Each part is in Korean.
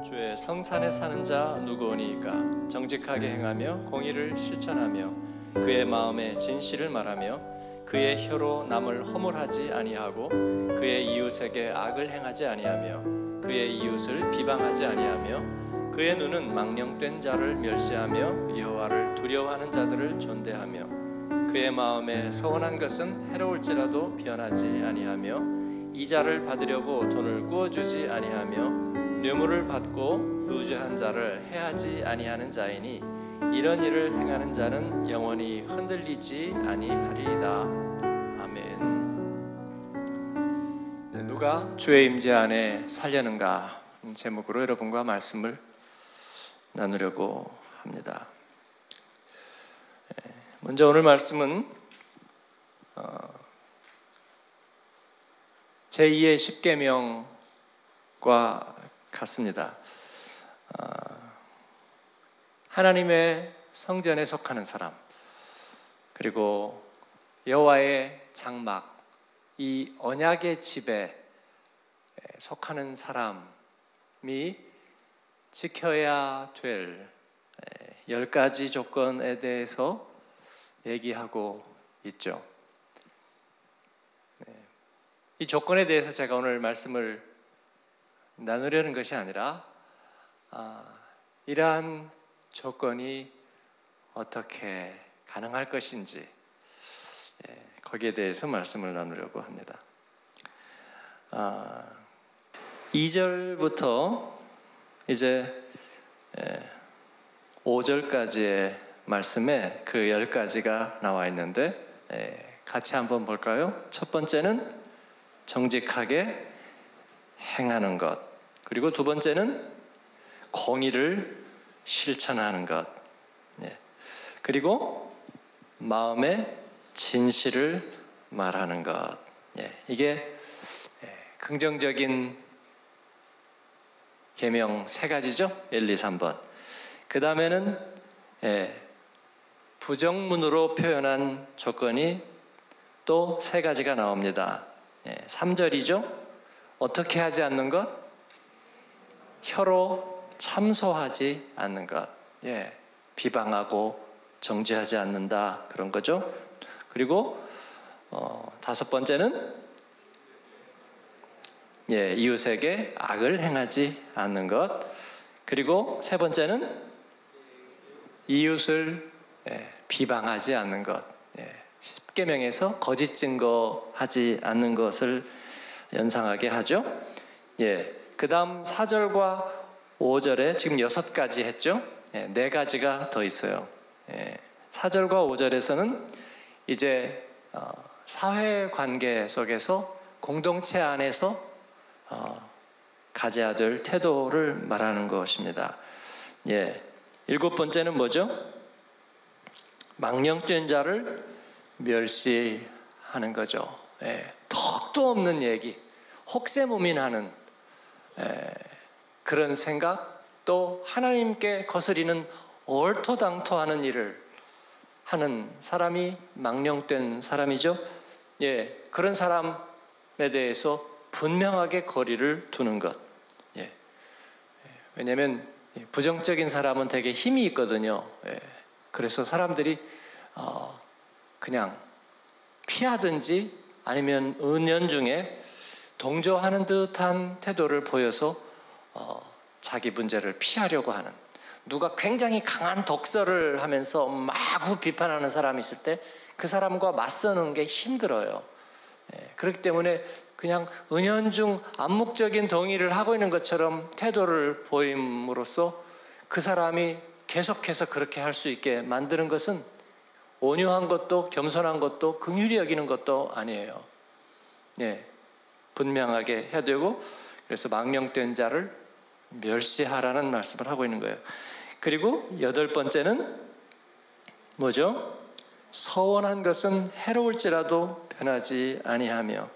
주의 성산에 사는 자 누구오니이까? 정직하게 행하며 공의를 실천하며 그의 마음에 진실을 말하며 그의 혀로 남을 허물하지 아니하고 그의 이웃에게 악을 행하지 아니하며 그의 이웃을 비방하지 아니하며 그의 눈은 망령된 자를 멸시하며 여호와를 두려워하는 자들을 존대하며 그의 마음에 서원한 것은 해로울지라도 변하지 아니하며 이자를 받으려고 돈을 꾸어주지 아니하며 뇌물을 받고 무죄한 자를 해하지 아니하는 자이니 이런 일을 행하는 자는 영원히 흔들리지 아니하리이다. 아멘. 누가 주의 임재 안에 살려는가 제목으로 여러분과 말씀을 나누려고 합니다. 먼저 오늘 말씀은 제2의 십계명과 같습니다. 하나님의 성전에 속하는 사람, 그리고 여호와의 장막, 이 언약의 집에 속하는 사람이 지켜야 될 10가지 조건에 대해서 얘기하고 있죠. 이 조건에 대해서 제가 오늘 말씀을 나누려는 것이 아니라 이러한 조건이 어떻게 가능할 것인지 거기에 대해서 말씀을 나누려고 합니다. 2절부터 이제 5절까지의 말씀에 그 10가지가 나와 있는데 같이 한번 볼까요? 첫 번째는 정직하게 행하는 것, 그리고 두 번째는 공의를 실천하는 것, 그리고 마음의 진실을 말하는 것. 이게 긍정적인 계명 3가지죠. 1, 2, 3번. 그 다음에는 부정문으로 표현한 조건이 또 3가지가 나옵니다. 3절이죠. 어떻게 하지 않는 것? 혀로 참소하지 않는 것. 비방하고 정죄하지 않는다, 그런 거죠. 그리고 5번째는 이웃에게 악을 행하지 않는 것. 그리고 3번째는 이웃을 비방하지 않는 것. 십계명에서 거짓 증거하지 않는 것을 연상하게 하죠. 그 다음 4절과 5절에 지금 6가지 했죠. 4가지가 더 있어요. 4절과 5절에서는 이제 사회관계 속에서 공동체 안에서 가져야 될 태도를 말하는 것입니다. 7번째는 뭐죠? 망령된 자를 멸시하는 거죠. 턱도 없는 얘기, 혹세무민하는 그런 생각, 또 하나님께 거스리는 얼토당토하는 일을 하는 사람이 망령된 사람이죠. 그런 사람에 대해서 분명하게 거리를 두는 것. 왜냐하면 부정적인 사람은 되게 힘이 있거든요. 그래서 사람들이 그냥 피하든지 아니면 은연중에 동조하는 듯한 태도를 보여서 자기 문제를 피하려고 하는, 누가 굉장히 강한 독설을 하면서 마구 비판하는 사람이 있을 때 그 사람과 맞서는 게 힘들어요. 그렇기 때문에 그냥 은연중 암묵적인 동의를 하고 있는 것처럼 태도를 보임으로써 그 사람이 계속해서 그렇게 할 수 있게 만드는 것은 온유한 것도 겸손한 것도 긍휼히 여기는 것도 아니에요. 분명하게 해야 되고, 그래서 망령된 자를 멸시하라는 말씀을 하고 있는 거예요. 그리고 8번째는 뭐죠? 서원한 것은 해로울지라도 변하지 아니하며.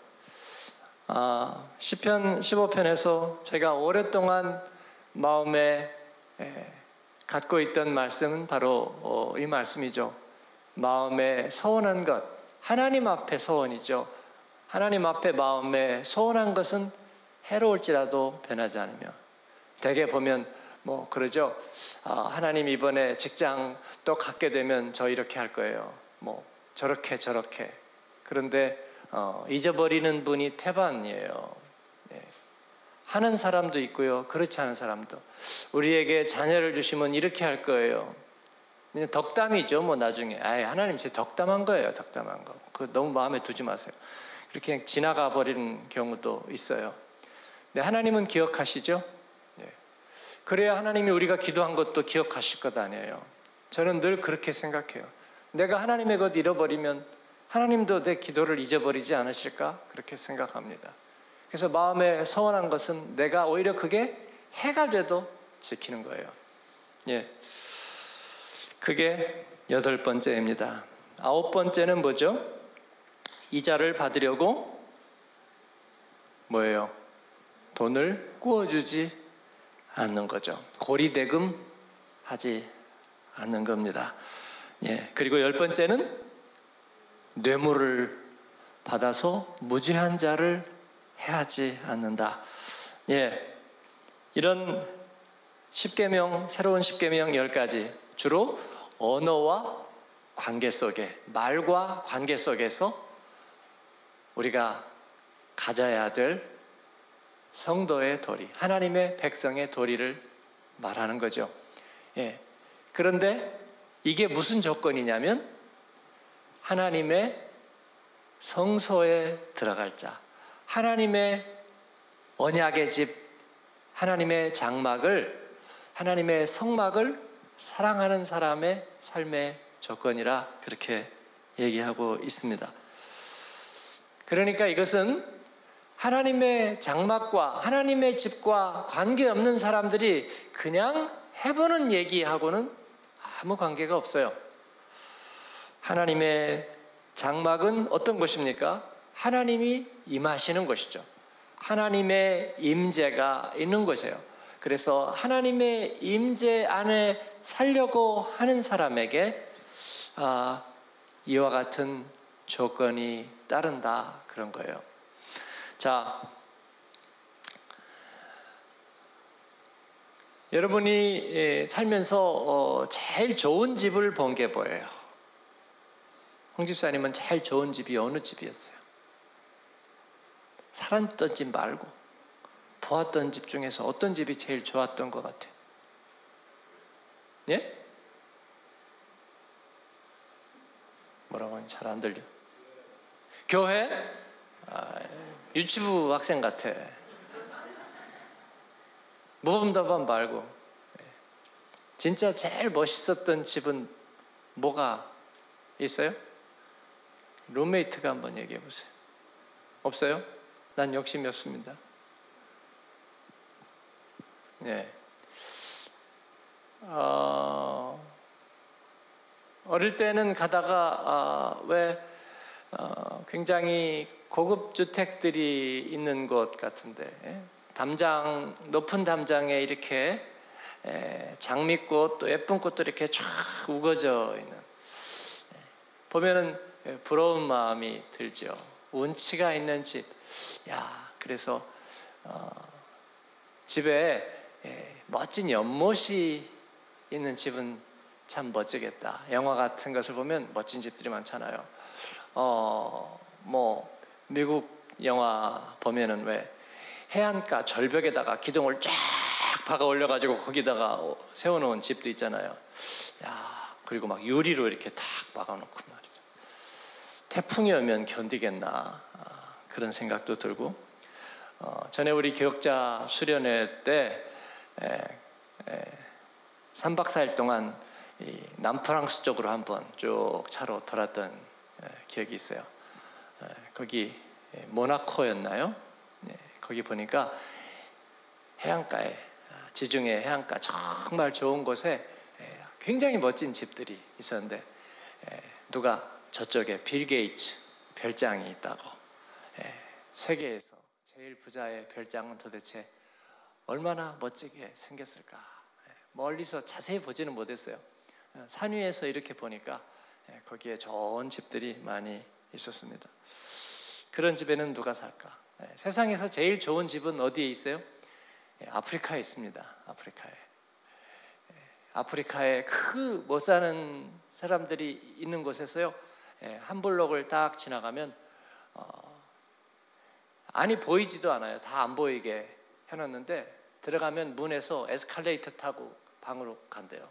시편 15편에서 제가 오랫동안 마음에 갖고 있던 말씀은 바로 이 말씀이죠. 마음에 서원한 것, 하나님 앞에 서원이죠. 하나님 앞에 마음에 서원한 것은 해로울지라도 변하지 않으며. 대개 보면 뭐 그러죠. 하나님 이번에 직장 또 갖게 되면 저 이렇게 할 거예요. 뭐 저렇게. 그런데 잊어버리는 분이 태반이에요. 예. 하는 사람도 있고요, 그렇지 않은 사람도. 우리에게 자녀를 주시면 이렇게 할 거예요. 그냥 덕담이죠. 뭐 나중에 하나님 제 덕담한 거예요. 덕담한 거. 그 너무 마음에 두지 마세요. 그렇게 그냥 지나가 버리는 경우도 있어요. 근데 하나님은 기억하시죠? 예. 그래야 하나님이 우리가 기도한 것도 기억하실 것 아니에요. 저는 늘 그렇게 생각해요. 내가 하나님의 것 잃어버리면 하나님도 내 기도를 잊어버리지 않으실까? 그렇게 생각합니다. 그래서 마음에 서운한 것은 내가 오히려 그게 해가 돼도 지키는 거예요. 예. 그게 8번째입니다. 9번째는 뭐죠? 이자를 받으려고 뭐예요? 돈을 구워주지 않는 거죠. 고리대금 하지 않는 겁니다. 예. 그리고 10번째는 뇌물을 받아서 무죄한 자를 해하지 않는다. 예. 이런 10계명, 새로운 10계명 10가지, 주로 언어와 관계 속에, 말과 관계 속에서 우리가 가져야 될 성도의 도리, 하나님의 백성의 도리를 말하는 거죠. 예. 그런데 이게 무슨 조건이냐면 하나님의 성소에 들어갈 자, 하나님의 언약의 집, 하나님의 장막을, 하나님의 성막을 사랑하는 사람의 삶의 조건이라 그렇게 얘기하고 있습니다. 그러니까 이것은 하나님의 장막과 하나님의 집과 관계없는 사람들이 그냥 해보는 얘기하고는 아무 관계가 없어요. 하나님의 장막은 어떤 곳입니까? 하나님이 임하시는 곳이죠. 하나님의 임재가 있는 곳이에요. 그래서 하나님의 임재 안에 살려고 하는 사람에게 이와 같은 조건이 따른다, 그런 거예요. 자, 여러분이 살면서 제일 좋은 집을 본 게 뭐예요? 홍 집사님은 제일 좋은 집이 어느 집이었어요? 살았던 집 말고 보았던 집 중에서 어떤 집이 제일 좋았던 것 같아요? 예? 뭐라고 하니 잘 안 들려. 교회? 유치부 학생 같아. 모범답안 말고. 진짜 제일 멋있었던 집은 뭐가 있어요? 룸메이트가 한번 얘기해 보세요. 없어요? 난 욕심이 없습니다. 예. 어릴 때는 가다가 굉장히 고급 주택들이 있는 곳 같은데, 담장, 높은 담장에 이렇게 장미꽃 또 예쁜 꽃도 이렇게 쫙 우거져 있는, 보면은 부러운 마음이 들죠. 운치가 있는 집. 야, 그래서 집에 멋진 연못이 있는 집은 참 멋지겠다. 영화 같은 것을 보면 멋진 집들이 많잖아요. 뭐 미국 영화 보면은 왜 해안가 절벽에다가 기둥을 쫙 박아 올려가지고 거기다가 세워놓은 집도 있잖아요. 야, 그리고 막 유리로 이렇게 탁 박아놓고 말이죠. 태풍이 오면 견디겠나, 그런 생각도 들고. 전에 우리 교역자 수련회 때 3박 4일 동안 이 남프랑스 쪽으로 한번 쭉 차로 돌았던 기억이 있어요. 거기 모나코였나요? 거기 보니까 해안가에, 지중해 해안가 정말 좋은 곳에 굉장히 멋진 집들이 있었는데, 누가 저쪽에 빌 게이츠 별장이 있다고, 세계에서 제일 부자의 별장은 도대체 얼마나 멋지게 생겼을까. 멀리서 자세히 보지는 못했어요. 산 위에서 이렇게 보니까 거기에 좋은 집들이 많이 있었습니다. 그런 집에는 누가 살까? 세상에서 제일 좋은 집은 어디에 있어요? 아프리카에 있습니다. 아프리카에 그 못 사는 사람들이 있는 곳에서요, 한 블록을 딱 지나가면 안이 보이지도 않아요. 다 안 보이게 해놨는데 들어가면 문에서 에스컬레이터 타고 방으로 간대요.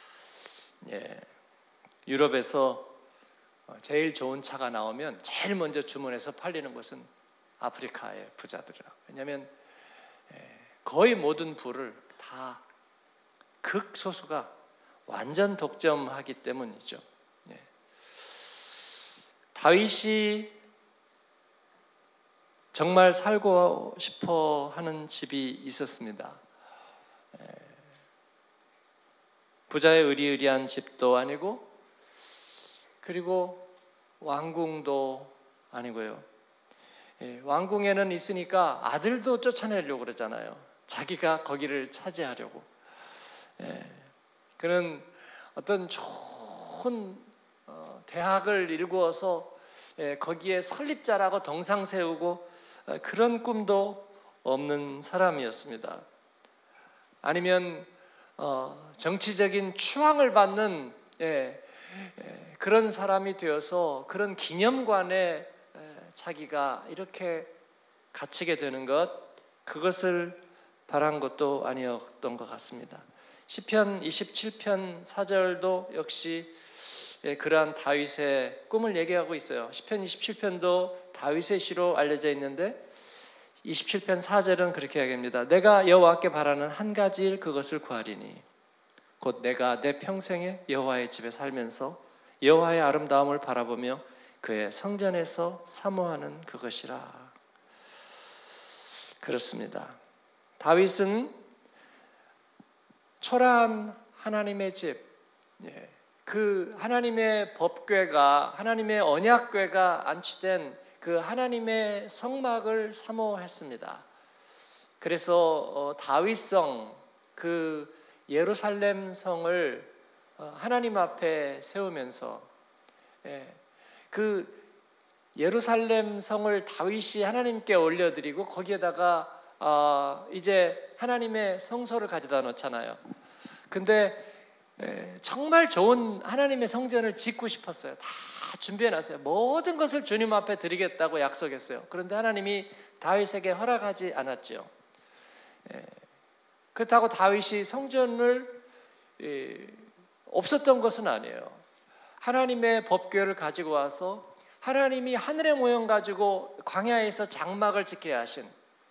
유럽에서 제일 좋은 차가 나오면 제일 먼저 주문해서 팔리는 곳은 아프리카의 부자들이라. 왜냐하면 거의 모든 부를 다 극소수가 완전 독점하기 때문이죠. 다윗이 정말 살고 싶어 하는 집이 있었습니다. 부자의 의리의리한 집도 아니고, 그리고 왕궁도 아니고요. 왕궁에는 있으니까 아들도 쫓아내려고 그러잖아요. 자기가 거기를 차지하려고. 그는 어떤 좋은 대학을 일구어서 거기에 설립자라고 덩상 세우고 그런 꿈도 없는 사람이었습니다. 아니면 정치적인 추앙을 받는 그런 사람이 되어서 그런 기념관에 자기가 이렇게 갇히게 되는 것, 그것을 바란 것도 아니었던 것 같습니다. 시편 27편 4절도 역시 그러한 다윗의 꿈을 얘기하고 있어요. 시편 27편도 다윗의 시로 알려져 있는데 27편 4절은 그렇게 이야기합니다. 내가 여호와께 바라는 한 가지 일, 그것을 구하리니 곧 내가 내 평생에 여호와의 집에 살면서 여호와의 아름다움을 바라보며 그의 성전에서 사모하는 그것이라. 그렇습니다. 다윗은 초라한 하나님의 집, 그 하나님의 법궤가, 하나님의 언약궤가 안치된 그 하나님의 성막을 사모했습니다. 그래서 다윗성, 그 예루살렘 성을 하나님 앞에 세우면서 그 예루살렘 성을 다윗이 하나님께 올려드리고 거기에다가 이제 하나님의 성소를 가져다 놓잖아요. 근데 정말 좋은 하나님의 성전을 짓고 싶었어요. 다 준비해놨어요. 모든 것을 주님 앞에 드리겠다고 약속했어요. 그런데 하나님이 다윗에게 허락하지 않았죠. 그렇다고 다윗이 성전을 없었던 것은 아니에요. 하나님의 법궤를 가지고 와서 하나님이 하늘의 모형 가지고 광야에서 장막을 지켜야 하신,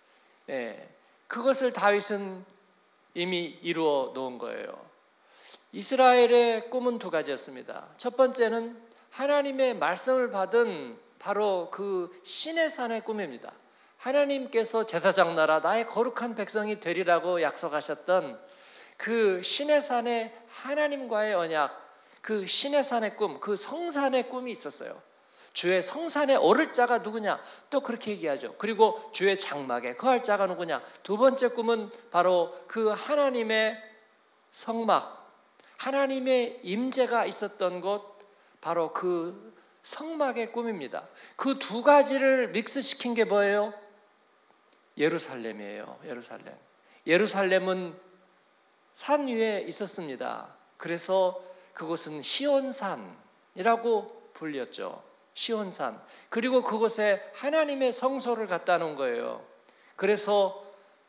그것을 다윗은 이미 이루어 놓은 거예요. 이스라엘의 꿈은 두 가지였습니다. 첫 번째는 하나님의 말씀을 받은 바로 그 시내산의 꿈입니다. 하나님께서 제사장 나라 나의 거룩한 백성이 되리라고 약속하셨던 그 시내산의 하나님과의 언약, 그 시내산의 꿈, 그 성산의 꿈이 있었어요. 주의 성산에 오를 자가 누구냐? 또 그렇게 얘기하죠. 그리고 주의 장막에 거할 자가 누구냐? 두 번째 꿈은 바로 그 하나님의 성막, 하나님의 임재가 있었던 곳, 바로 그 성막의 꿈입니다. 그 두 가지를 믹스시킨 게 뭐예요? 예루살렘이에요. 예루살렘은 산 위에 있었습니다. 그래서 그곳은 시온산이라고 불렸죠. 시온산. 그리고 그곳에 하나님의 성소를 갖다 놓은 거예요. 그래서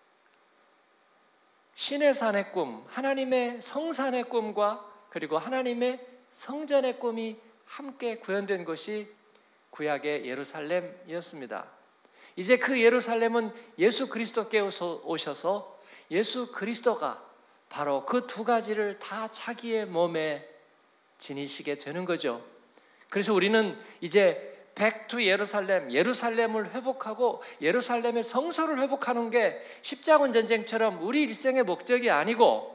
신의 산의 꿈, 하나님의 성산의 꿈과 그리고 하나님의 성전의 꿈이 함께 구현된 것이 구약의 예루살렘이었습니다. 이제 그 예루살렘은 예수 그리스도께 오셔서 예수 그리스도가 바로 그 두 가지를 다 자기의 몸에 지니시게 되는 거죠. 그래서 우리는 이제 back to 예루살렘, 예루살렘을 회복하고 예루살렘의 성소를 회복하는 게 십자군 전쟁처럼 우리 일생의 목적이 아니고,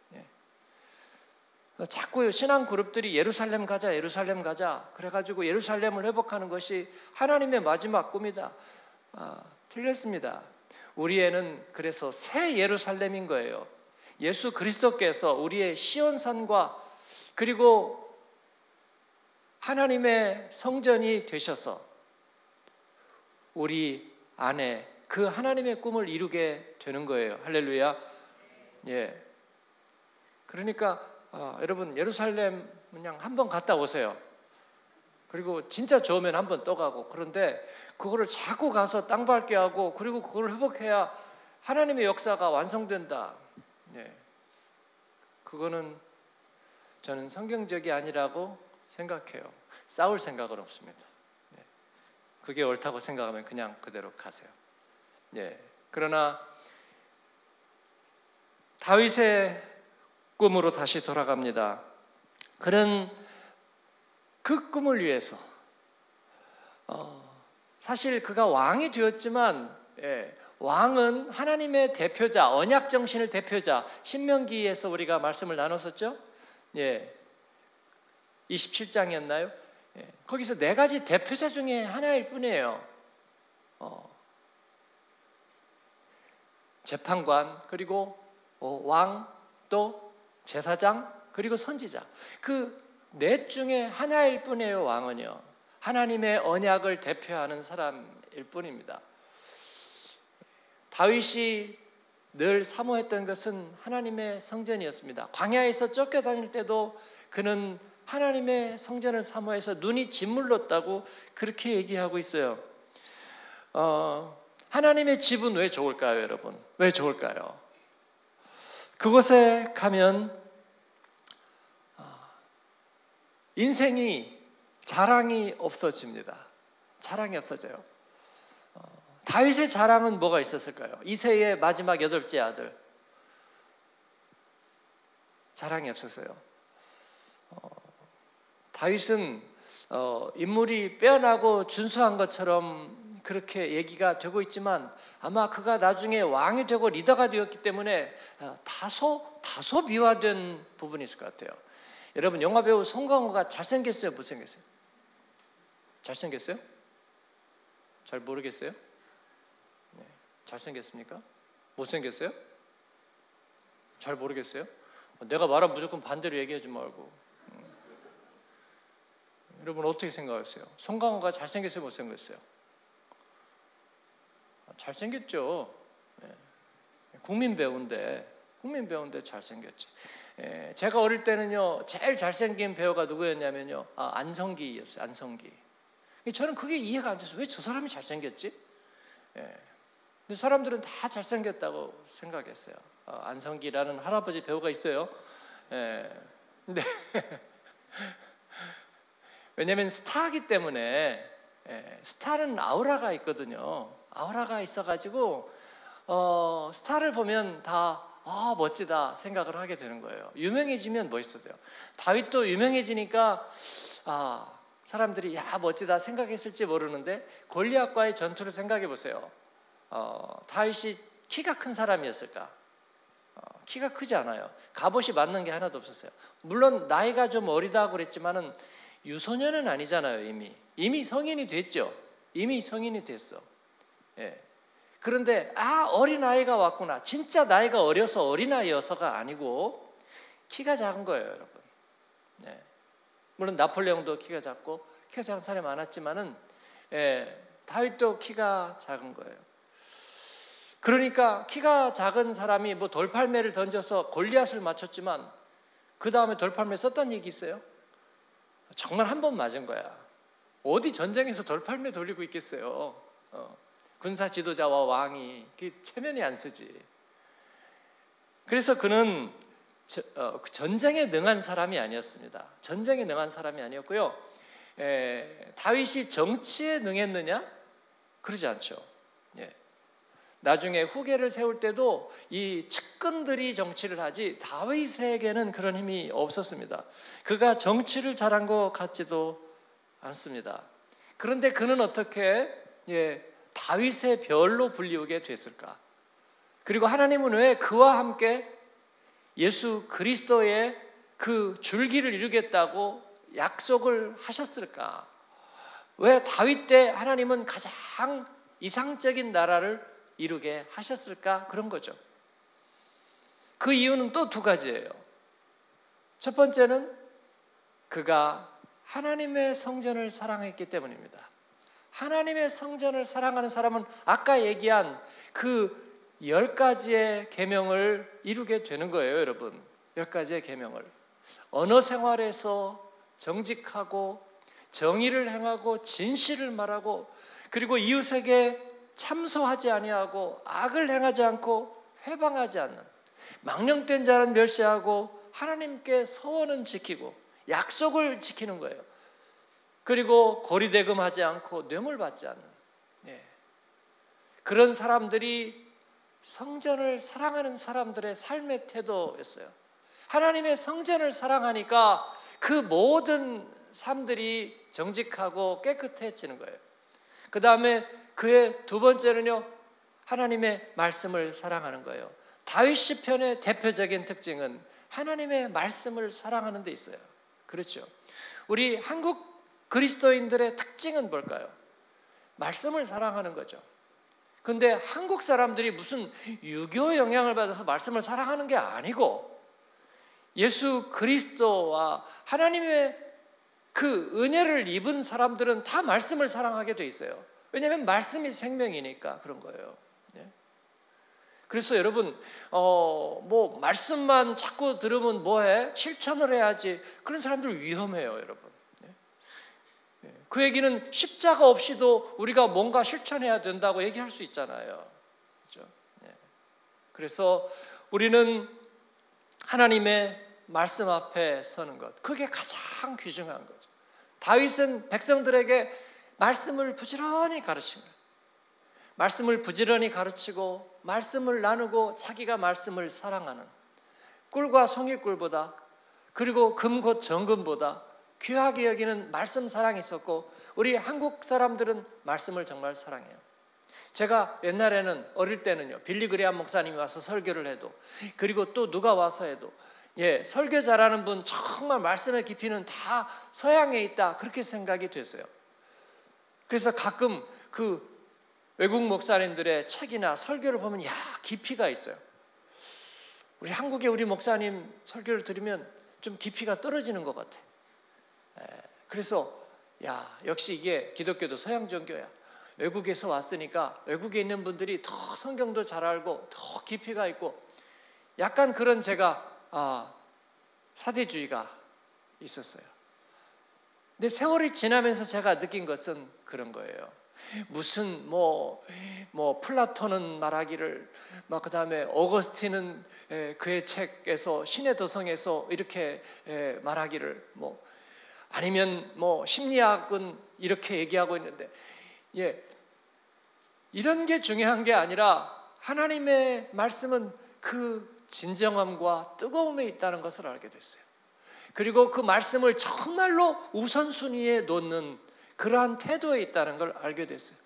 자꾸 신앙 그룹들이 예루살렘 가자 그래가지고 예루살렘을 회복하는 것이 하나님의 마지막 꿈이다. 틀렸습니다. 우리에는 그래서 새 예루살렘인 거예요. 예수 그리스도께서 우리의 시온산과 그리고 하나님의 성전이 되셔서 우리 안에 그 하나님의 꿈을 이루게 되는 거예요. 할렐루야. 예. 그러니까 여러분 예루살렘 그냥 한번 갔다 오세요. 그리고 진짜 좋으면 한번 또 가고, 그런데 그거를 자꾸 가서 땅 밟게 하고 그리고 그걸 회복해야 하나님의 역사가 완성된다. 예. 그거는 저는 성경적이 아니라고 생각해요. 싸울 생각은 없습니다. 예. 그게 옳다고 생각하면 그냥 그대로 가세요. 예. 그러나 다윗의 꿈으로 다시 돌아갑니다. 그는 그 꿈을 위해서 사실 그가 왕이 되었지만 왕은 하나님의 대표자, 언약 정신을 대표자, 신명기에서 우리가 말씀을 나눴었죠. 27장이었나요? 거기서 네 가지 대표자 중에 하나일 뿐이에요. 재판관, 그리고 왕, 또 제사장, 그리고 선지자. 그 넷 중에 하나일 뿐이에요. 왕은요, 하나님의 언약을 대표하는 사람일 뿐입니다. 다윗이 늘 사모했던 것은 하나님의 성전이었습니다. 광야에서 쫓겨다닐 때도 그는 하나님의 성전을 사모해서 눈이 짓물렀다고 그렇게 얘기하고 있어요. 하나님의 집은 왜 좋을까요, 여러분? 왜 좋을까요? 그곳에 가면 인생이 자랑이 없어집니다. 자랑이 없어져요. 다윗의 자랑은 뭐가 있었을까요? 이새의 마지막 8째 아들. 자랑이 없었어요. 다윗은 인물이 빼어나고 준수한 것처럼 그렇게 얘기가 되고 있지만 아마 그가 나중에 왕이 되고 리더가 되었기 때문에 다소 비화된 부분이 있을 것 같아요. 여러분, 영화배우 송강호가 잘생겼어요, 못생겼어요? 잘생겼어요? 잘 모르겠어요? 네. 잘생겼습니까? 못생겼어요? 잘 모르겠어요? 내가 말하면 무조건 반대로 얘기하지 말고. 여러분 어떻게 생각하세요? 송강호가 잘생겼어요, 못생겼어요? 잘생겼죠. 네. 국민 배우인데 잘생겼지. 제가 어릴 때는요, 제일 잘생긴 배우가 누구였냐면요, 안성기였어요. 안성기. 저는 그게 이해가 안 돼서 왜 저 사람이 잘생겼지? 근데 사람들은 다 잘생겼다고 생각했어요. 안성기라는 할아버지 배우가 있어요. 근데 왜냐하면 스타이기 때문에, 스타는 아우라가 있거든요. 아우라가 있어가지고 스타를 보면 다 멋지다 생각을 하게 되는 거예요. 유명해지면 멋있어져요. 다윗도 유명해지니까 사람들이 멋지다 생각했을지 모르는데 골리앗과의 전투를 생각해 보세요. 다윗이 키가 큰 사람이었을까? 키가 크지 않아요. 갑옷이 맞는 게 하나도 없었어요. 물론 나이가 좀 어리다고 그랬지만은 유소년은 아니잖아요. 이미 성인이 됐죠. 이미 성인이 됐어. 그런데 어린아이가 왔구나. 진짜 나이가 어려서 어린아이여서가 아니고 키가 작은 거예요, 여러분. 물론 나폴레옹도 키가 작고 키가 작은 사람이 많았지만은 다윗도 키가 작은 거예요. 그러니까 키가 작은 사람이 뭐 돌팔매를 던져서 골리앗을 맞췄지만 그 다음에 돌팔매 썼다는 얘기 있어요? 정말 한 번 맞은 거야. 어디 전쟁에서 돌팔매 돌리고 있겠어요? 군사 지도자와 왕이 체면이 안 쓰지. 그래서 그는 전쟁에 능한 사람이 아니었습니다. 전쟁에 능한 사람이 아니었고요. 다윗이 정치에 능했느냐? 그러지 않죠. 나중에 후계를 세울 때도 이 측근들이 정치를 하지 다윗에게는 그런 힘이 없었습니다. 그가 정치를 잘한 것 같지도 않습니다. 그런데 그는 어떻게 다윗의 별로 불리우게 됐을까? 그리고 하나님은 왜 그와 함께 예수 그리스도의 그 줄기를 이루겠다고 약속을 하셨을까? 왜 다윗 때 하나님은 가장 이상적인 나라를 이루게 하셨을까? 그런 거죠. 그 이유는 또 두 가지예요. 첫 번째는 그가 하나님의 성전을 사랑했기 때문입니다. 하나님의 성전을 사랑하는 사람은 아까 얘기한 그 10가지의 계명을 이루게 되는 거예요, 여러분. 10가지의 계명을. 언어 생활에서 정직하고 정의를 행하고 진실을 말하고 그리고 이웃에게 참소하지 아니하고 악을 행하지 않고 회방하지 않는, 망령된 자는 멸시하고 하나님께 서원은 지키고 약속을 지키는 거예요. 그리고 고리대금하지 않고 뇌물받지 않는, 그런 사람들이 성전을 사랑하는 사람들의 삶의 태도였어요. 하나님의 성전을 사랑하니까 그 모든 삶들이 정직하고 깨끗해지는 거예요. 그 다음에 그의 두 번째는요, 하나님의 말씀을 사랑하는 거예요. 다윗 시편의 대표적인 특징은 하나님의 말씀을 사랑하는 데 있어요. 그렇죠? 우리 한국 그리스도인들의 특징은 뭘까요? 말씀을 사랑하는 거죠. 근데 한국 사람들이 무슨 유교 영향을 받아서 말씀을 사랑하는 게 아니고 예수 그리스도와 하나님의 그 은혜를 입은 사람들은 다 말씀을 사랑하게 돼 있어요. 왜냐하면 말씀이 생명이니까 그런 거예요. 그래서 여러분 뭐 말씀만 자꾸 들으면 뭐해? 실천을 해야지. 그런 사람들 위험해요, 여러분. 그 얘기는 십자가 없이도 우리가 뭔가 실천해야 된다고 얘기할 수 있잖아요. 그렇죠? 그래서 우리는 하나님의 말씀 앞에 서는 것, 그게 가장 귀중한 거죠. 다윗은 백성들에게 말씀을 부지런히 가르친 거예요. 말씀을 부지런히 가르치고 말씀을 나누고 자기가 말씀을 사랑하는, 꿀과 송이꿀보다 그리고 금곧 정금보다 귀하게 여기는 말씀 사랑이 있었고, 우리 한국 사람들은 말씀을 정말 사랑해요. 제가 옛날에는 어릴 때는요, 빌리 그레이엄 목사님이 와서 설교를 해도, 그리고 또 누가 와서 해도 설교 잘하는 분, 정말 말씀의 깊이는 다 서양에 있다, 그렇게 생각이 됐어요. 그래서 가끔 그 외국 목사님들의 책이나 설교를 보면 깊이가 있어요. 우리 한국의 우리 목사님 설교를 들으면 좀 깊이가 떨어지는 것 같아. 그래서 역시 이게 기독교도 서양 종교야. 외국에서 왔으니까 외국에 있는 분들이 더 성경도 잘 알고 더 깊이가 있고, 약간 그런 제가 사대주의가 있었어요. 근데 세월이 지나면서 제가 느낀 것은 그런 거예요. 무슨 뭐 플라톤은 말하기를, 그 다음에 어거스틴은 그의 책에서 신의 도성에서 이렇게 말하기를, 아니면 심리학은 이렇게 얘기하고 있는데, 이런 게 중요한 게 아니라 하나님의 말씀은 그 진정함과 뜨거움에 있다는 것을 알게 됐어요. 그리고 그 말씀을 정말로 우선순위에 놓는 그러한 태도에 있다는 걸 알게 됐어요.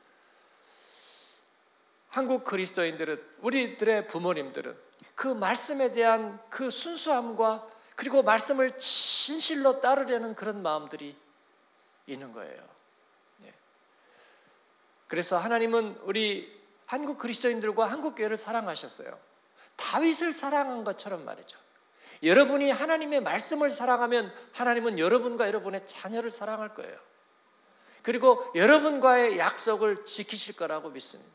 한국 그리스도인들은, 우리들의 부모님들은 그 말씀에 대한 그 순수함과 그리고 말씀을 진실로 따르려는 그런 마음들이 있는 거예요. 그래서 하나님은 우리 한국 그리스도인들과 한국 교회를 사랑하셨어요. 다윗을 사랑한 것처럼 말이죠. 여러분이 하나님의 말씀을 사랑하면 하나님은 여러분과 여러분의 자녀를 사랑할 거예요. 그리고 여러분과의 약속을 지키실 거라고 믿습니다.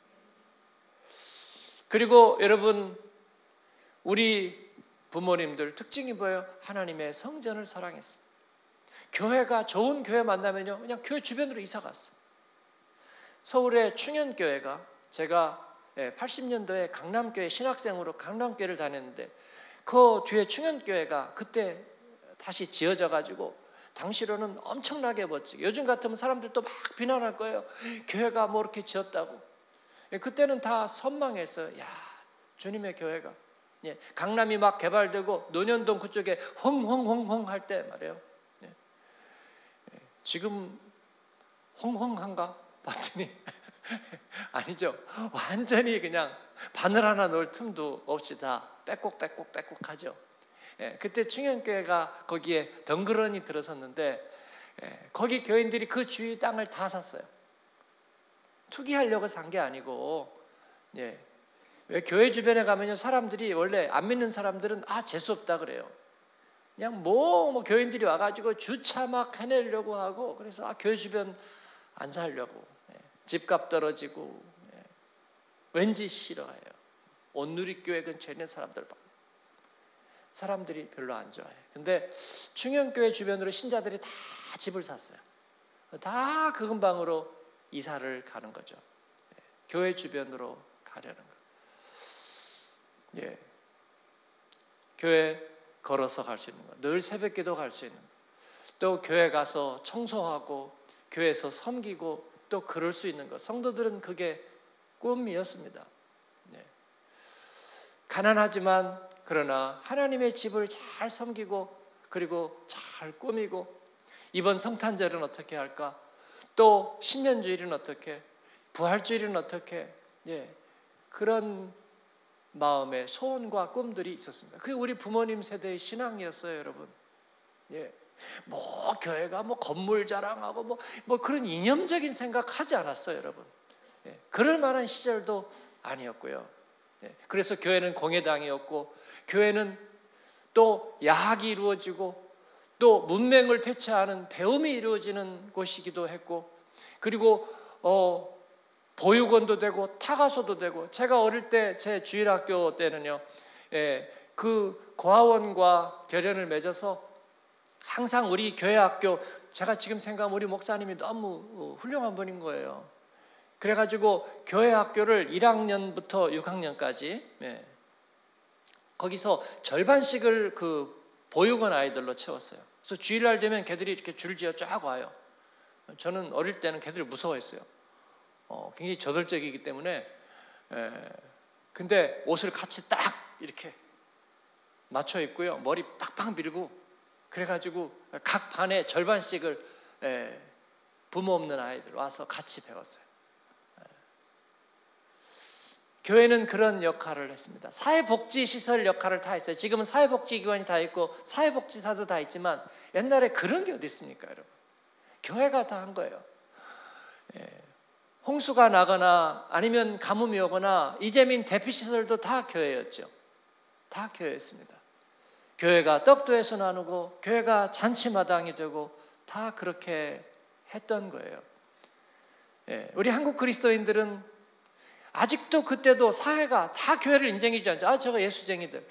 그리고 여러분, 우리 부모님들 특징이 뭐예요? 하나님의 성전을 사랑했습니다. 교회가 좋은 교회 만나면요, 그냥 교회 주변으로 이사 갔어요. 서울의 충현교회가, 제가 80년도에 강남교회 신학생으로 강남교회를 다녔는데, 그 뒤에 충현교회가 그때 다시 지어져 가지고 당시로는 엄청나게 멋지게, 요즘 같으면 사람들 또 막 비난할 거예요. 교회가 뭐 이렇게 지었다고. 그때는 다 선망했어요. 주님의 교회가. 강남이 막 개발되고 논현동 그쪽에 홍홍홍홍 할 때 말이에요. 지금 홍홍한가 봤더니 아니죠. 완전히 그냥 바늘 하나 넣을 틈도 없이 다 빼곡하죠. 그때 충현교회가 거기에 덩그러니 들어섰는데, 거기 교인들이 그 주위 땅을 다 샀어요. 투기하려고 산 게 아니고, 왜 교회 주변에 가면요, 사람들이 원래 안 믿는 사람들은 재수 없다 그래요. 그냥 뭐 교인들이 와가지고 주차 막 해내려고 하고, 그래서 교회 주변 안 살려고. 집값 떨어지고 왠지 싫어해요. 온누리교회 근처에 있는 사람들이 별로 안 좋아해요. 근데 충영교회 주변으로 신자들이 다 집을 샀어요. 다 그 근방으로 이사를 가는 거죠. 교회 주변으로 가려는 거예요. 교회 걸어서 갈 수 있는 거, 늘 새벽기도 갈 수 있는 거, 또 교회 가서 청소하고 교회에서 섬기고 또 그럴 수 있는 것. 성도들은 그게 꿈이었습니다. 가난하지만 그러나 하나님의 집을 잘 섬기고 그리고 잘 꾸미고 이번 성탄절은 어떻게 할까? 또 신년주일은 어떻게? 부활주일은 어떻게? 그런 마음의 소원과 꿈들이 있었습니다. 그게 우리 부모님 세대의 신앙이었어요, 여러분. 뭐 교회가 뭐 건물 자랑하고 뭐 그런 이념적인 생각하지 않았어요, 여러분. 그럴 만한 시절도 아니었고요. 그래서 교회는 공회당이었고, 교회는 또 야학이 이루어지고 또 문맹을 퇴치하는 배움이 이루어지는 곳이기도 했고, 그리고 보육원도 되고 타가소도 되고, 제가 어릴 때 제 주일학교 때는요, 그 고아원과 결연을 맺어서 항상 우리 교회 학교, 제가 지금 생각하면 우리 목사님이 너무 훌륭한 분인 거예요. 그래가지고 교회 학교를 1학년부터 6학년까지 거기서 절반씩을 그 보육원 아이들로 채웠어요. 그래서 주일날 되면 걔들이 이렇게 줄지어 쫙 와요. 저는 어릴 때는 걔들이 무서워했어요. 굉장히 저돌적이기 때문에. 근데 옷을 같이 딱 이렇게 맞춰 입고요, 머리 팍팍 밀고, 그래가지고 각 반에 절반씩을 부모 없는 아이들 와서 같이 배웠어요. 교회는 그런 역할을 했습니다. 사회복지시설 역할을 다 했어요. 지금은 사회복지기관이 다 있고 사회복지사도 다 있지만 옛날에 그런 게 어디 있습니까, 여러분? 교회가 다 한 거예요. 홍수가 나거나 아니면 가뭄이 오거나 이재민 대피시설도 다 교회였죠. 다 교회였습니다. 교회가 떡도에서 나누고 교회가 잔치마당이 되고 다 그렇게 했던 거예요. 우리 한국 그리스도인들은 아직도 그때도 사회가 다 교회를 인정해주지 않죠. 저거 예수쟁이들.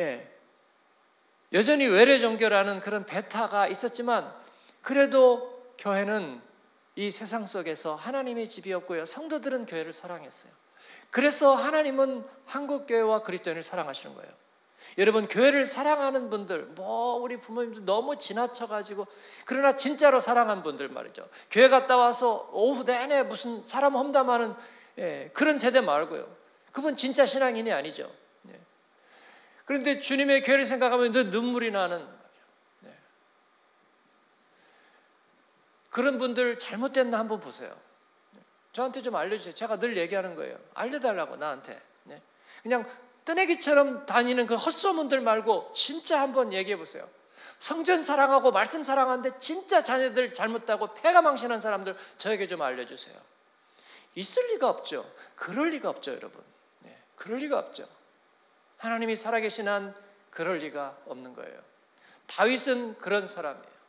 여전히 외래 종교라는 그런 배타가 있었지만 그래도 교회는 이 세상 속에서 하나님의 집이었고요, 성도들은 교회를 사랑했어요. 그래서 하나님은 한국교회와 그리스도인을 사랑하시는 거예요. 여러분, 교회를 사랑하는 분들, 우리 부모님들 너무 지나쳐가지고, 그러나 진짜로 사랑한 분들 말이죠, 교회 갔다 와서 오후 내내 무슨 사람 험담하는 그런 세대 말고요, 그분 진짜 신앙인이 아니죠. 그런데 주님의 교회를 생각하면 늘 눈물이 나는, 그런 분들 잘못됐나 한번 보세요. 저한테 좀 알려주세요. 제가 늘 얘기하는 거예요. 알려달라고, 나한테. 그냥 뜨내기처럼 다니는 그 헛소문들 말고 진짜 한번 얘기해 보세요. 성전 사랑하고 말씀 사랑하는데 진짜 자녀들 잘못하고 패가 망신한 사람들 저에게 좀 알려주세요. 있을 리가 없죠. 그럴 리가 없죠, 여러분. 그럴 리가 없죠. 하나님이 살아계신 한 그럴 리가 없는 거예요. 다윗은 그런 사람이에요.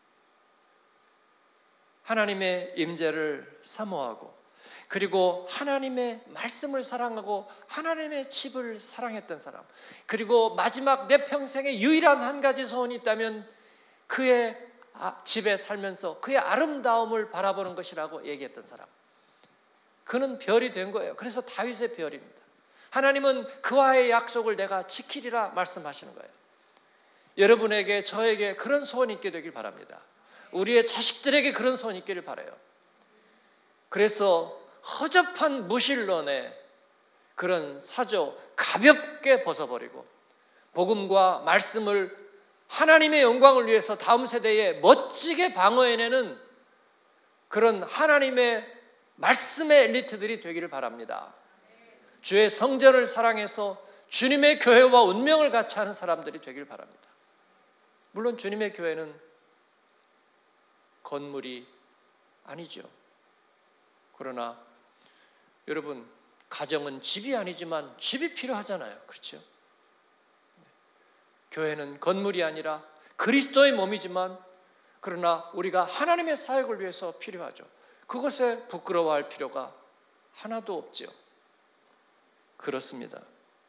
하나님의 임재를 사모하고 그리고 하나님의 말씀을 사랑하고 하나님의 집을 사랑했던 사람, 그리고 마지막 내 평생에 유일한 한 가지 소원이 있다면 그의 집에 살면서 그의 아름다움을 바라보는 것이라고 얘기했던 사람, 그는 별이 된 거예요. 그래서 다윗의 별입니다. 하나님은 그와의 약속을 내가 지키리라 말씀하시는 거예요. 여러분에게, 저에게 그런 소원이 있게 되길 바랍니다. 우리의 자식들에게 그런 소원이 있기를 바라요. 그래서 허접한 무신론의 그런 사조 가볍게 벗어버리고 복음과 말씀을 하나님의 영광을 위해서 다음 세대에 멋지게 방어해내는 그런 하나님의 말씀의 엘리트들이 되기를 바랍니다. 주의 성전을 사랑해서 주님의 교회와 운명을 같이 하는 사람들이 되기를 바랍니다. 물론 주님의 교회는 건물이 아니죠. 그러나 여러분, 가정은 집이 아니지만 집이 필요하잖아요. 그렇죠? 교회는 건물이 아니라 그리스도의 몸이지만 그러나 우리가 하나님의 사역을 위해서 필요하죠. 그것에 부끄러워할 필요가 하나도 없지요. 그렇습니다.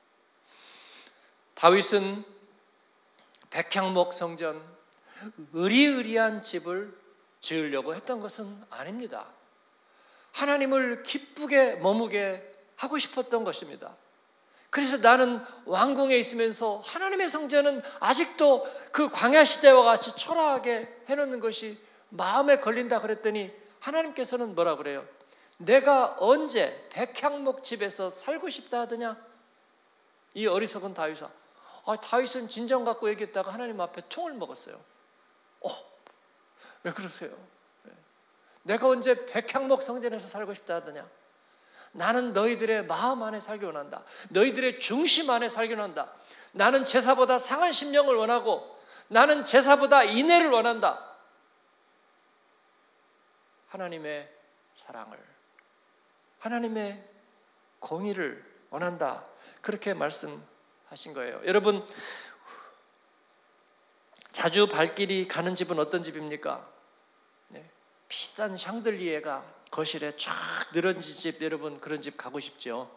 다윗은 백향목 성전, 으리으리한 집을 지으려고 했던 것은 아닙니다. 하나님을 기쁘게 머무게 하고 싶었던 것입니다. 그래서 나는 왕궁에 있으면서 하나님의 성전은 아직도 그 광야 시대와 같이 초라하게 해놓는 것이 마음에 걸린다 그랬더니 하나님께서는 뭐라 그래요? 내가 언제 백향목 집에서 살고 싶다 하더냐? 이 어리석은 다윗아, 다윗은 진정 갖고 얘기했다가 하나님 앞에 총을 먹었어요. 왜 그러세요? 내가 언제 백향목 성전에서 살고 싶다 하더냐? 나는 너희들의 마음 안에 살기 원한다. 너희들의 중심 안에 살기 원한다. 나는 제사보다 상한 심령을 원하고 나는 제사보다 인애를 원한다. 하나님의 사랑을, 하나님의 공의를 원한다. 그렇게 말씀하신 거예요. 여러분, 자주 발길이 가는 집은 어떤 집입니까? 비싼 샹들리에가 거실에 쫙 늘어진 집, 여러분 그런 집 가고 싶죠?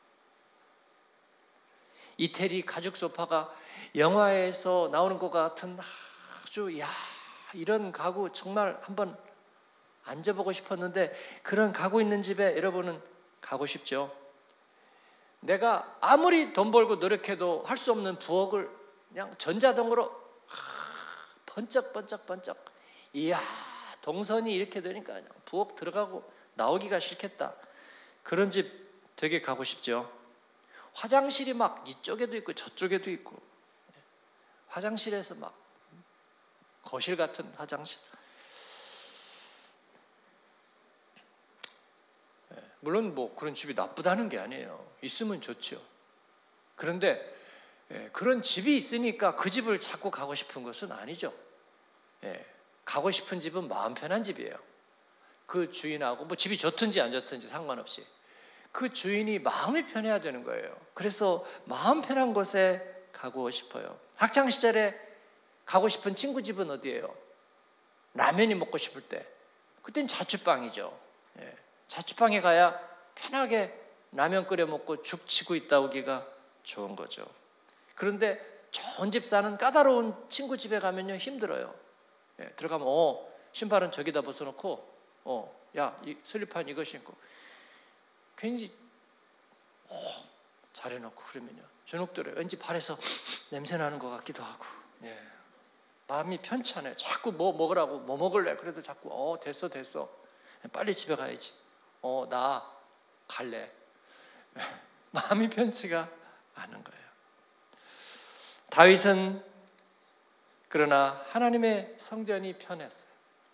이태리 가죽 소파가 영화에서 나오는 것 같은 아주 이런 가구 정말 한번 앉아보고 싶었는데 그런 가구 있는 집에 여러분은 가고 싶죠? 내가 아무리 돈 벌고 노력해도 할 수 없는 부엌을 그냥 전자동으로 번쩍번쩍번쩍, 이야 동선이 이렇게 되니까 그냥 부엌 들어가고 나오기가 싫겠다. 그런 집 되게 가고 싶죠. 화장실이 막 이쪽에도 있고 저쪽에도 있고, 화장실에서 막 거실 같은 화장실. 물론 뭐 그런 집이 나쁘다는 게 아니에요. 있으면 좋죠. 그런데 그런 집이 있으니까 그 집을 자꾸 가고 싶은 것은 아니죠. 가고 싶은 집은 마음 편한 집이에요. 그 주인하고 뭐 집이 좋든지 안 좋든지 상관없이 그 주인이 마음이 편해야 되는 거예요. 그래서 마음 편한 곳에 가고 싶어요. 학창 시절에 가고 싶은 친구 집은 어디예요? 라면이 먹고 싶을 때 그땐 자취방이죠. 자취방에 가야 편하게 라면 끓여 먹고 죽 치고 있다 오기가 좋은 거죠. 그런데 좋은 집 사는 까다로운 친구 집에 가면요 힘들어요. 들어가면 신발은 저기다 벗어놓고 야, 이 슬리퍼는 이거 신고 괜히 잘해놓고 그러면요 주눅들어요. 왠지 발에서 냄새 나는 것 같기도 하고 마음이 편치 않아요. 자꾸 뭐 먹으라고 뭐 먹을래? 그래도 자꾸 됐어 빨리 집에 가야지. 나 갈래. 마음이 편치가 않은 거예요. 다윗은 그러나 하나님의 성전이 편했어요.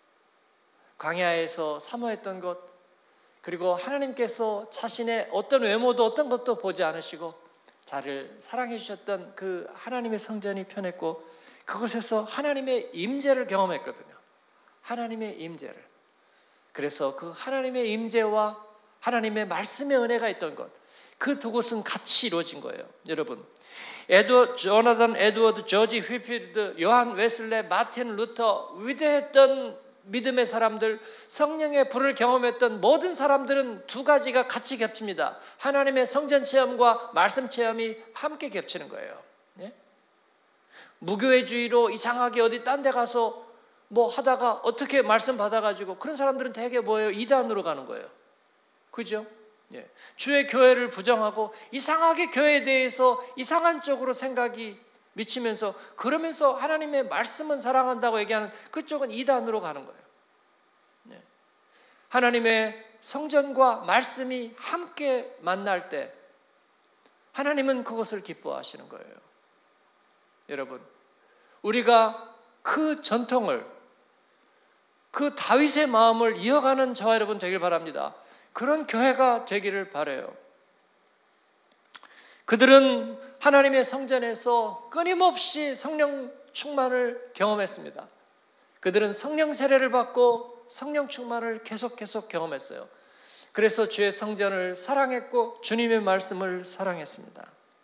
광야에서 사모했던 것, 그리고 하나님께서 자신의 어떤 외모도 어떤 것도 보지 않으시고 자를 사랑해 주셨던 그 하나님의 성전이 편했고 그곳에서 하나님의 임재를 경험했거든요. 하나님의 임재를. 그래서 그 하나님의 임재와 하나님의 말씀의 은혜가 있던 것, 그 두 곳은 같이 이루어진 거예요. 여러분, 조나단 에드워드, 조지 휘필드, 요한 웨슬레, 마틴 루터, 위대했던 믿음의 사람들, 성령의 불을 경험했던 모든 사람들은 두 가지가 같이 겹칩니다. 하나님의 성전 체험과 말씀 체험이 함께 겹치는 거예요. 무교회주의로 이상하게 어디 딴 데 가서 뭐 하다가 어떻게 말씀 받아가지고 그런 사람들은 대개 뭐예요? 이단으로 가는 거예요. 그죠? 주의 교회를 부정하고 이상하게 교회에 대해서 이상한 쪽으로 생각이 미치면서 그러면서 하나님의 말씀은 사랑한다고 얘기하는 그쪽은 이단으로 가는 거예요. 하나님의 성전과 말씀이 함께 만날 때 하나님은 그것을 기뻐하시는 거예요. 여러분, 우리가 그 전통을, 그 다윗의 마음을 이어가는 저와 여러분 되길 바랍니다. 그런 교회가 되기를 바라요. 그들은 하나님의 성전에서 끊임없이 성령 충만을 경험했습니다. 그들은 성령 세례를 받고 성령 충만을 계속 경험했어요. 그래서 주의 성전을 사랑했고 주님의 말씀을 사랑했습니다.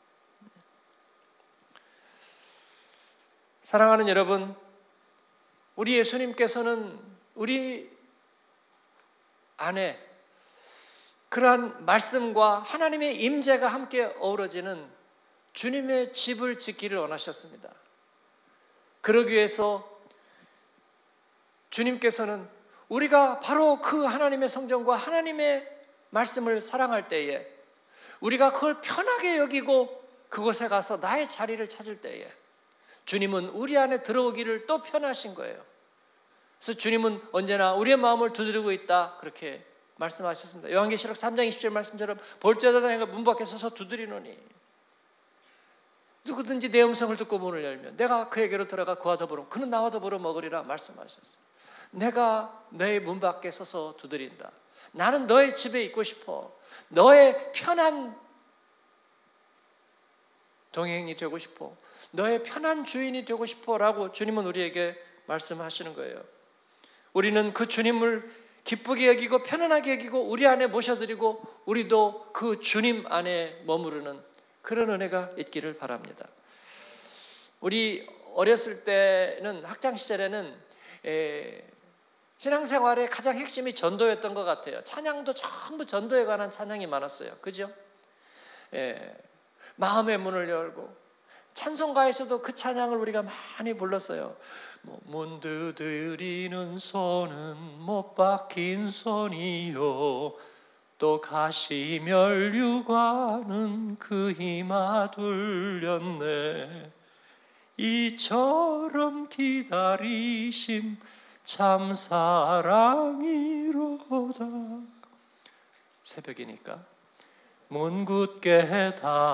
사랑하는 여러분, 우리 예수님께서는 우리 안에 그러한 말씀과 하나님의 임재가 함께 어우러지는 주님의 집을 짓기를 원하셨습니다. 그러기 위해서 주님께서는 우리가 바로 그 하나님의 성전과 하나님의 말씀을 사랑할 때에, 우리가 그걸 편하게 여기고 그곳에 가서 나의 자리를 찾을 때에 주님은 우리 안에 들어오기를 또 편하신 거예요. 그래서 주님은 언제나 우리의 마음을 두드리고 있다, 그렇게 말씀하셨습니다. 요한계시록 3장 20절 말씀처럼 볼지어다 내가 문 밖에 서서 두드리노니 누구든지 내 음성을 듣고 문을 열면 내가 그에게로 들어가 그와 더불어 그는 나와 더불어 먹으리라 말씀하셨어요. 내가 너의 문 밖에 서서 두드린다. 나는 너의 집에 있고 싶어. 너의 편한 동행이 되고 싶어. 너의 편한 주인이 되고 싶어 라고 주님은 우리에게 말씀하시는 거예요. 우리는 그 주님을 기쁘게 여기고 편안하게 여기고 우리 안에 모셔드리고 우리도 그 주님 안에 머무르는 그런 은혜가 있기를 바랍니다. 우리 어렸을 때는, 학창시절에는 신앙생활의 가장 핵심이 전도였던 것 같아요. 찬양도 전부 전도에 관한 찬양이 많았어요. 그죠? 마음의 문을 열고 찬송가에서도 그 찬양을 우리가 많이 불렀어요. 문 두드리는 손은 못 박힌 손이요 또 가시면류관은 그 힘아 둘렸네. 이처럼 기다리심 참 사랑이로다. 새벽이니까 문 굳게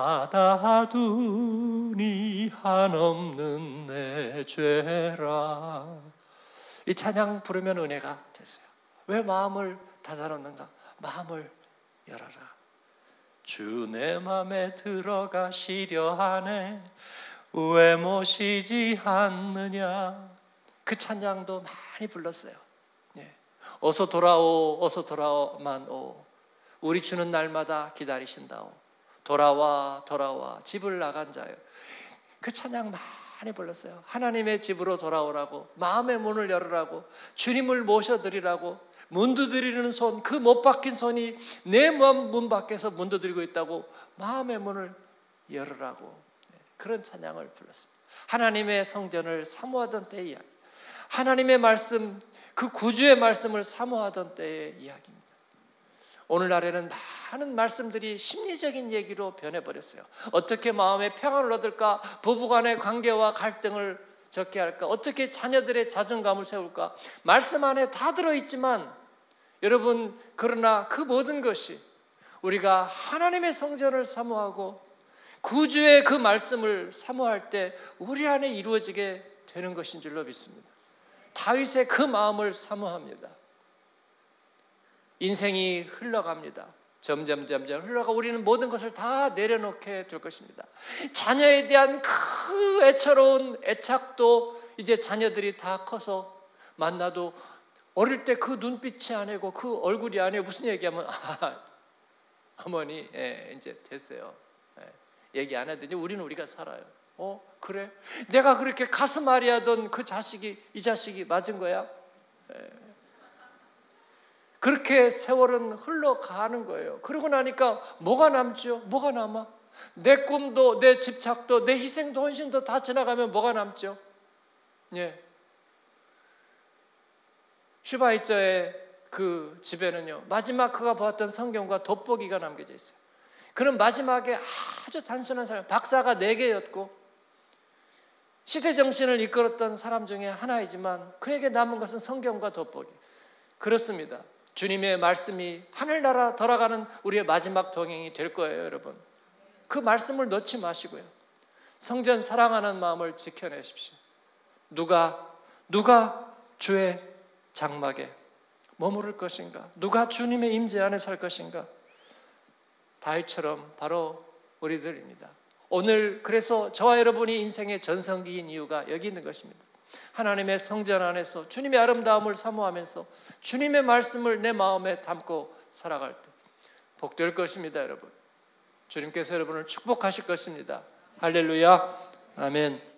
닫아두니 한없는 내 죄라. 이 찬양 부르면 은혜가 됐어요. 왜 마음을 닫아놓는가? 마음을 열어라. 주 내 맘에 들어가시려 하네 왜 모시지 않느냐. 그 찬양도 많이 불렀어요. 어서 돌아오 어서 돌아오만 오 우리 주는 날마다 기다리신다오. 돌아와 돌아와 집을 나간 자요. 그 찬양 많이 불렀어요. 하나님의 집으로 돌아오라고, 마음의 문을 열으라고, 주님을 모셔드리라고, 문 두드리는 손, 그 못 박힌 손이 내 문 밖에서 문 두드리고 있다고 마음의 문을 열으라고, 그런 찬양을 불렀습니다. 하나님의 성전을 사모하던 때의 이야기, 하나님의 말씀, 그 구주의 말씀을 사모하던 때의 이야기입니다. 오늘날에는 많은 말씀들이 심리적인 얘기로 변해버렸어요. 어떻게 마음의 평안을 얻을까? 부부간의 관계와 갈등을 적게 할까? 어떻게 자녀들의 자존감을 세울까? 말씀 안에 다 들어있지만 여러분, 그러나 그 모든 것이 우리가 하나님의 성전을 사모하고 구주의 그 말씀을 사모할 때 우리 안에 이루어지게 되는 것인 줄로 믿습니다. 다윗의 그 마음을 사모합니다. 인생이 흘러갑니다. 점점 흘러가 우리는 모든 것을 다 내려놓게 될 것입니다. 자녀에 대한 그 애처로운 애착도 이제 자녀들이 다 커서 만나도 어릴 때 그 눈빛이 아니고 그 얼굴이 아니고 무슨 얘기하면 어머니 이제 됐어요. 얘기 안 하더니 우리는 우리가 살아요. 그래? 내가 그렇게 가슴 아리하던 그 자식이 이 자식이 맞은 거야? 그렇게 세월은 흘러가는 거예요. 그러고 나니까 뭐가 남죠? 뭐가 남아? 내 꿈도 내 집착도 내 희생도 헌신도 다 지나가면 뭐가 남죠? 슈바이처의 그 집에는요, 마지막 그가 보았던 성경과 돋보기가 남겨져 있어요. 그는 마지막에 아주 단순한 사람, 박사가 4개였고 시대 정신을 이끌었던 사람 중에 하나이지만 그에게 남은 것은 성경과 돋보기. 그렇습니다. 주님의 말씀이 하늘나라 돌아가는 우리의 마지막 동행이 될 거예요, 여러분. 그 말씀을 놓지 마시고요. 성전 사랑하는 마음을 지켜내십시오. 누가 주의 장막에 머무를 것인가? 누가 주님의 임재 안에 살 것인가? 다윗처럼 바로 우리들입니다. 오늘 그래서 저와 여러분이 인생의 전성기인 이유가 여기 있는 것입니다. 하나님의 성전 안에서 주님의 아름다움을 사모하면서 주님의 말씀을 내 마음에 담고 살아갈 때 복될 것입니다, 여러분. 주님께서 여러분을 축복하실 것입니다. 할렐루야, 아멘.